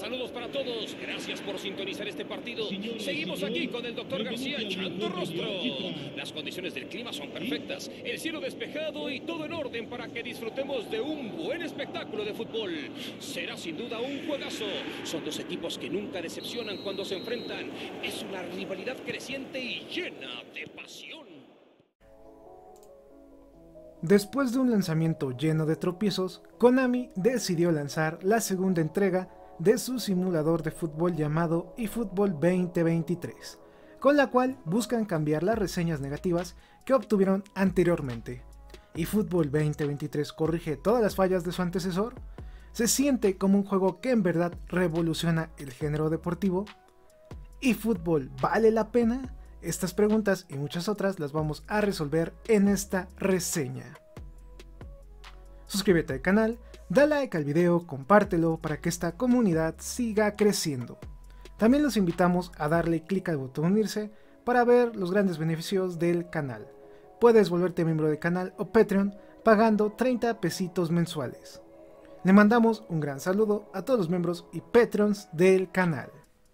Saludos para todos, gracias por sintonizar este partido. Seguimos aquí con el doctor García echando rostro. Las condiciones del clima son perfectas, el cielo despejado y todo en orden para que disfrutemos de un buen espectáculo de fútbol. Será sin duda un juegazo. Son dos equipos que nunca decepcionan cuando se enfrentan. Es una rivalidad creciente y llena de pasión. Después de un lanzamiento lleno de tropiezos, Konami decidió lanzar la segunda entrega de su simulador de fútbol llamado eFootball 2023, con la cual buscan cambiar las reseñas negativas que obtuvieron anteriormente. eFootball 2023 corrige todas las fallas de su antecesor, se siente como un juego que en verdad revoluciona el género deportivo. ¿eFootball vale la pena? Estas preguntas y muchas otras las vamos a resolver en esta reseña. Suscríbete al canal, da like al video, compártelo para que esta comunidad siga creciendo. También los invitamos a darle clic al botón unirse para ver los grandes beneficios del canal. Puedes volverte miembro del canal o Patreon pagando 30 pesitos mensuales. Le mandamos un gran saludo a todos los miembros y Patreons del canal.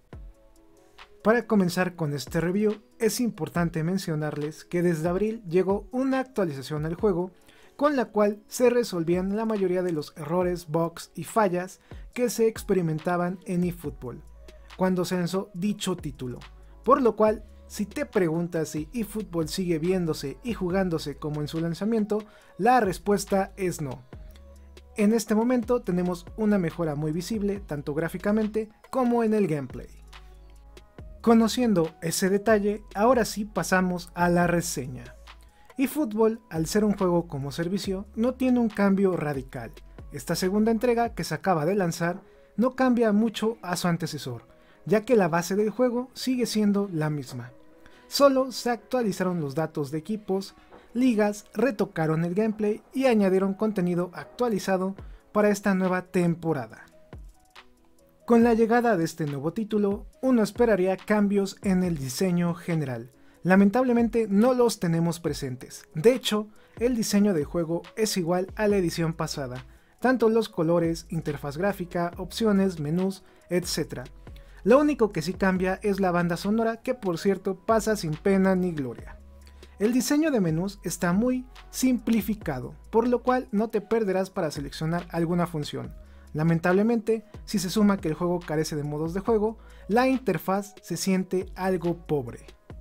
Para comenzar con este review, es importante mencionarles que desde abril llegó una actualización al juego con la cual se resolvían la mayoría de los errores, bugs y fallas que se experimentaban en eFootball cuando se lanzó dicho título, por lo cual si te preguntas si eFootball sigue viéndose y jugándose como en su lanzamiento, la respuesta es no. En este momento tenemos una mejora muy visible tanto gráficamente como en el gameplay. Conociendo ese detalle, ahora sí pasamos a la reseña. eFootball, al ser un juego como servicio, no tiene un cambio radical. Esta segunda entrega que se acaba de lanzar no cambia mucho a su antecesor, ya que la base del juego sigue siendo la misma. Solo se actualizaron los datos de equipos, ligas, retocaron el gameplay y añadieron contenido actualizado para esta nueva temporada. Con la llegada de este nuevo título, uno esperaría cambios en el diseño general. Lamentablemente no los tenemos presentes. De hecho, el diseño del juego es igual a la edición pasada, tanto los colores, interfaz gráfica, opciones, menús, etc. Lo único que sí cambia es la banda sonora, que por cierto pasa sin pena ni gloria. El diseño de menús está muy simplificado, por lo cual no te perderás para seleccionar alguna función. Lamentablemente, si se suma que el juego carece de modos de juego, la interfaz se siente algo pobre.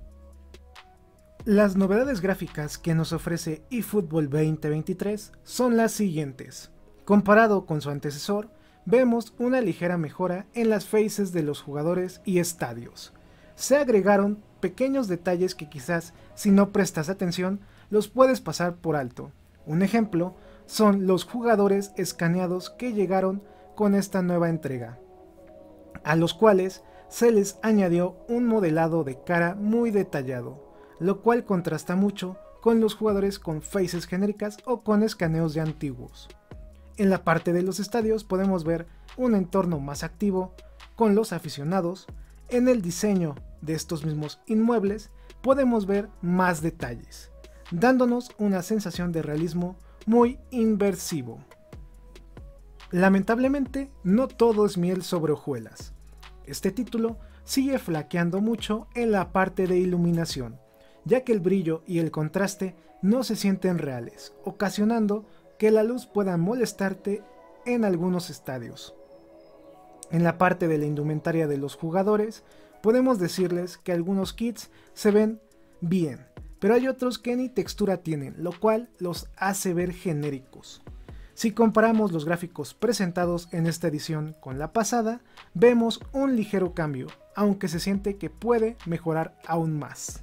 Las novedades gráficas que nos ofrece eFootball 2023 son las siguientes. Comparado con su antecesor, vemos una ligera mejora en las faces de los jugadores y estadios. Se agregaron pequeños detalles que quizás si no prestas atención los puedes pasar por alto. Un ejemplo son los jugadores escaneados que llegaron con esta nueva entrega, a los cuales se les añadió un modelado de cara muy detallado, lo cual contrasta mucho con los jugadores con faces genéricas o con escaneos de antiguos. En la parte de los estadios podemos ver un entorno más activo con los aficionados. En el diseño de estos mismos inmuebles podemos ver más detalles, dándonos una sensación de realismo muy inmersivo. Lamentablemente, no todo es miel sobre hojuelas. Este título sigue flaqueando mucho en la parte de iluminación, ya que el brillo y el contraste no se sienten reales, ocasionando que la luz pueda molestarte en algunos estadios. En la parte de la indumentaria de los jugadores, podemos decirles que algunos kits se ven bien, pero hay otros que ni textura tienen, lo cual los hace ver genéricos. Si comparamos los gráficos presentados en esta edición con la pasada, vemos un ligero cambio, aunque se siente que puede mejorar aún más.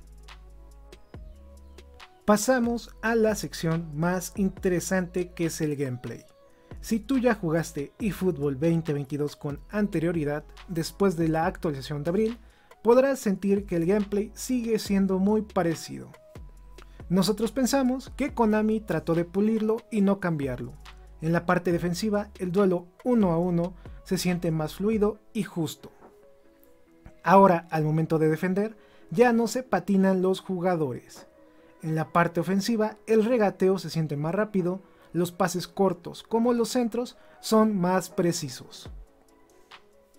Pasamos a la sección más interesante, que es el gameplay. Si tú ya jugaste eFootball 2022 con anterioridad, después de la actualización de abril, podrás sentir que el gameplay sigue siendo muy parecido. Nosotros pensamos que Konami trató de pulirlo y no cambiarlo. En la parte defensiva, el duelo 1 a 1 se siente más fluido y justo. Ahora, al momento de defender, ya no se patinan los jugadores. En la parte ofensiva, el regateo se siente más rápido, los pases cortos como los centros son más precisos.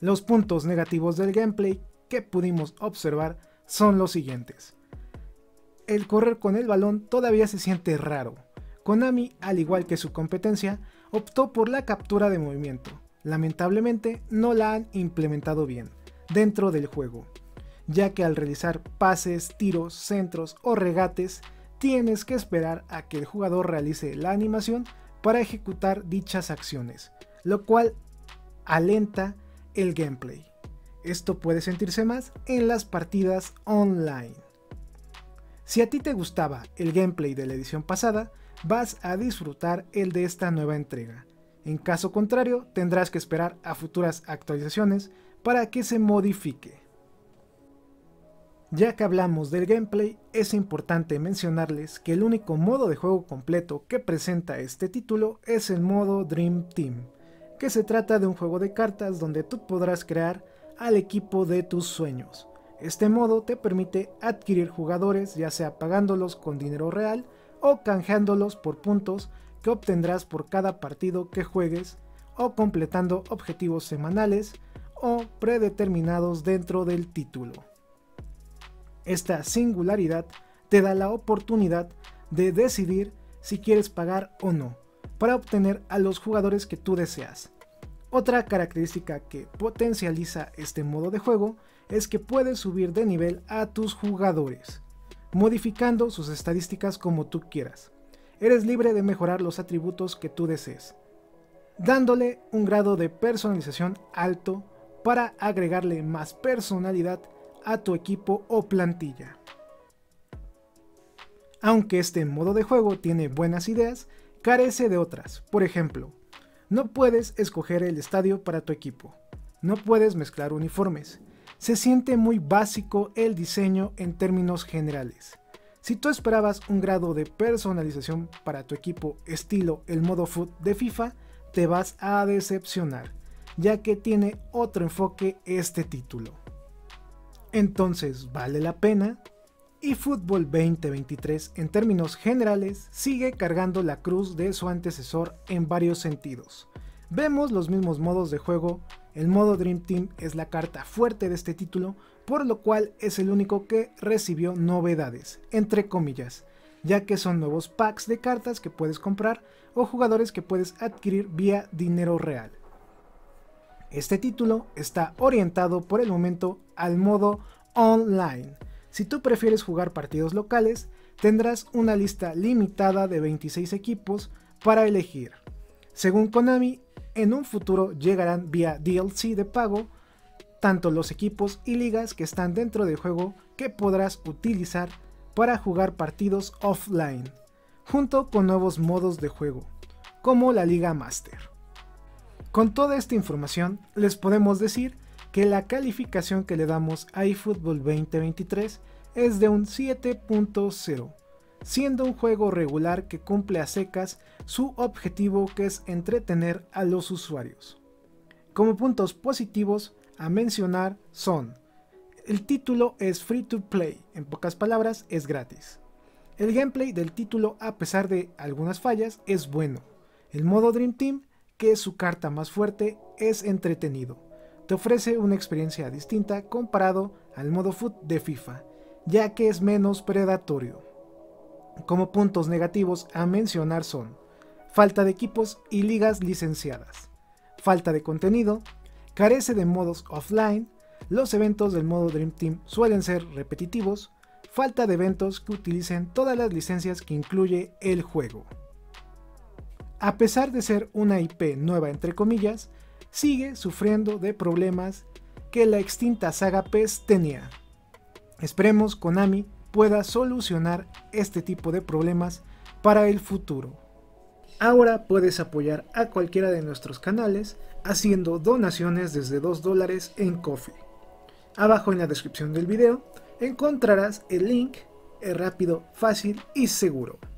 Los puntos negativos del gameplay que pudimos observar son los siguientes. El correr con el balón todavía se siente raro. Konami, al igual que su competencia, optó por la captura de movimiento. Lamentablemente no la han implementado bien dentro del juego, ya que al realizar pases, tiros, centros o regates, tienes que esperar a que el jugador realice la animación para ejecutar dichas acciones, lo cual alenta el gameplay. Esto puede sentirse más en las partidas online. Si a ti te gustaba el gameplay de la edición pasada, vas a disfrutar el de esta nueva entrega. En caso contrario, tendrás que esperar a futuras actualizaciones para que se modifique. Ya que hablamos del gameplay, es importante mencionarles que el único modo de juego completo que presenta este título es el modo Dream Team, que se trata de un juego de cartas donde tú podrás crear al equipo de tus sueños. Este modo te permite adquirir jugadores, ya sea pagándolos con dinero real o canjeándolos por puntos que obtendrás por cada partido que juegues, o completando objetivos semanales o predeterminados dentro del título. Esta singularidad te da la oportunidad de decidir si quieres pagar o no, para obtener a los jugadores que tú deseas. Otra característica que potencializa este modo de juego es que puedes subir de nivel a tus jugadores, modificando sus estadísticas como tú quieras. Eres libre de mejorar los atributos que tú desees, dándole un grado de personalización alto para agregarle más personalidad a tu equipo o plantilla. Aunque este modo de juego tiene buenas ideas, carece de otras. Por ejemplo, no puedes escoger el estadio para tu equipo, no puedes mezclar uniformes, se siente muy básico el diseño en términos generales. Si tú esperabas un grado de personalización para tu equipo estilo el modo FUT de FIFA, te vas a decepcionar, ya que tiene otro enfoque este título. Entonces, ¿vale la pena? eFootball 2023 en términos generales sigue cargando la cruz de su antecesor en varios sentidos. Vemos los mismos modos de juego, el modo Dream Team es la carta fuerte de este título, por lo cual es el único que recibió novedades, entre comillas, ya que son nuevos packs de cartas que puedes comprar o jugadores que puedes adquirir vía dinero real. Este título está orientado por el momento al modo online. Si tú prefieres jugar partidos locales, tendrás una lista limitada de 26 equipos para elegir. Según Konami, en un futuro llegarán vía DLC de pago tanto los equipos y ligas que están dentro del juego que podrás utilizar para jugar partidos offline, junto con nuevos modos de juego, como la Liga Master. Con toda esta información, les podemos decir que la calificación que le damos a eFootball 2023 es de un 7.0, siendo un juego regular que cumple a secas su objetivo, que es entretener a los usuarios. Como puntos positivos a mencionar son: el título es free to play, en pocas palabras es gratis. El gameplay del título, a pesar de algunas fallas, es bueno. El modo Dream Team, que es su carta más fuerte, es entretenido. Te ofrece una experiencia distinta comparado al modo FUT de FIFA, ya que es menos predatorio. Como puntos negativos a mencionar son: falta de equipos y ligas licenciadas, falta de contenido, carece de modos offline, los eventos del modo Dream Team suelen ser repetitivos, falta de eventos que utilicen todas las licencias que incluye el juego. A pesar de ser una IP nueva entre comillas, sigue sufriendo de problemas que la extinta saga PES tenía. Esperemos Konami pueda solucionar este tipo de problemas para el futuro. Ahora puedes apoyar a cualquiera de nuestros canales haciendo donaciones desde $2 en Ko-fi. Abajo en la descripción del video encontrarás el link, es rápido, fácil y seguro.